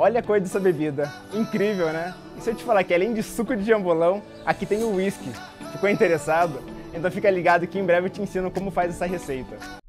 Olha a cor dessa bebida, incrível, né? E se eu te falar que além de suco de jambolão, aqui tem o whisky. Ficou interessado? Então fica ligado que em breve eu te ensino como faz essa receita.